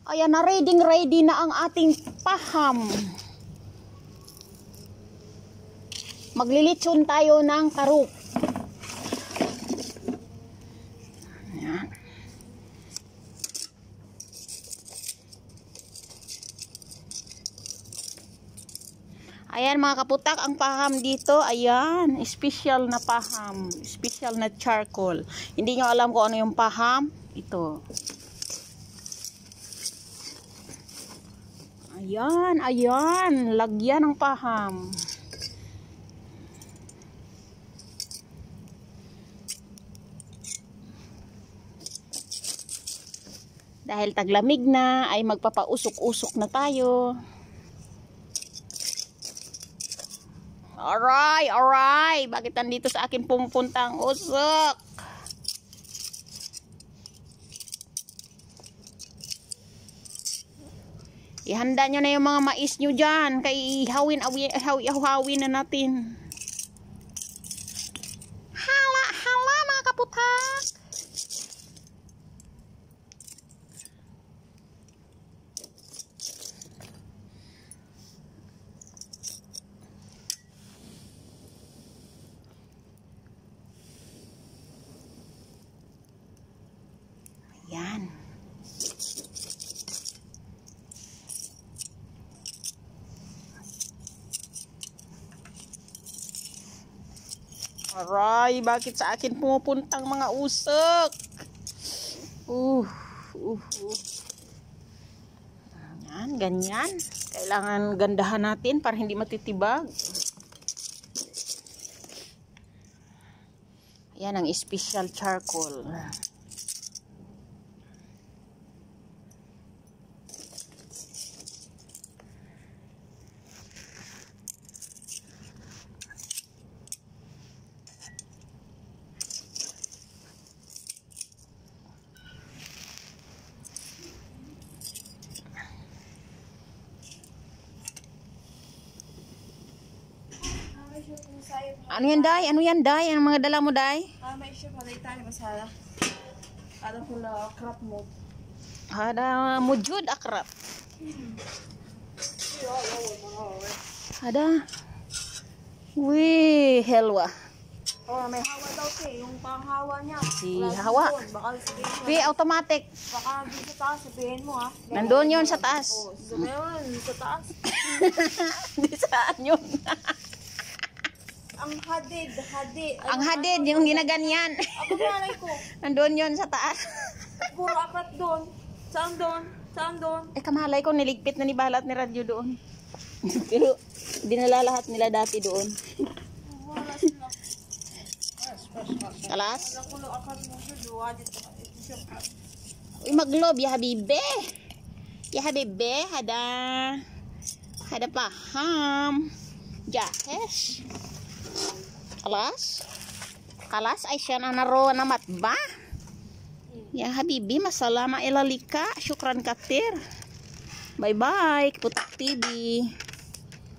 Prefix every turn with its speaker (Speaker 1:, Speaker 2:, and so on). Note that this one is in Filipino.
Speaker 1: Ayan na, ready na ang ating paham. Maglilitsyon tayo ng karuk. Ayan. Ayan mga kaputak, ang paham dito, ayan, special na paham, special na charcoal. Hindi nyo alam kung ano yung paham? Ito. Ayan, ayan, lagyan ng paham. Dahil taglamig na, ay magpapausok-usok na tayo. Alright. Bakit nandito sa akin pumupunta ang usok? Ihanda nyo na yung mga mais nyo dyan. Kaya ihawin na natin. Hala mga kaputak. Yan. Aray, bakit sa akin pumupuntang mga usok? Yan, ganyan. Kailangan gandahan natin para hindi matitibag. Yan ang special charcoal. Ano yan, Day? Ano yan, Day? Ang mga dala mo, Day?
Speaker 2: May siya palay tayo masala. Ada pula akrab mo.
Speaker 1: Ada mujud akrab. Ada. Wih, helwa.
Speaker 2: Oh, may hawa daw siya. Yung panghawa niya.
Speaker 1: Si hawa.
Speaker 2: Baka sabihin mo.
Speaker 1: Pi, automatic.
Speaker 2: Baka dito sa taas, sabihin mo ha.
Speaker 1: Nandun yun sa taas.
Speaker 2: Oh, sabihin sa taas.
Speaker 1: Di saan yun?
Speaker 2: Ang hadid.
Speaker 1: Ang hadid, yung ginaganyan.
Speaker 2: Ako malay ko.
Speaker 1: Nandun yun sa taas.
Speaker 2: Puro apat doon. Saan doon? Saan doon?
Speaker 1: Kamalay ko, niligpit na ni Balat ni Radyo doon. Pero, dinala lahat nila dati doon.
Speaker 2: Wala sila.
Speaker 1: Kalas?
Speaker 2: Wala ko lang akad mo siya. Duwa dito.
Speaker 1: Uy, maglob, ya habibe. Ya habibe, hada paham. Jahes. Kalas ay siya na naroon na matba. Ya habibi, masalama ilalika. Syukran katir. Bye bye, Putak TV.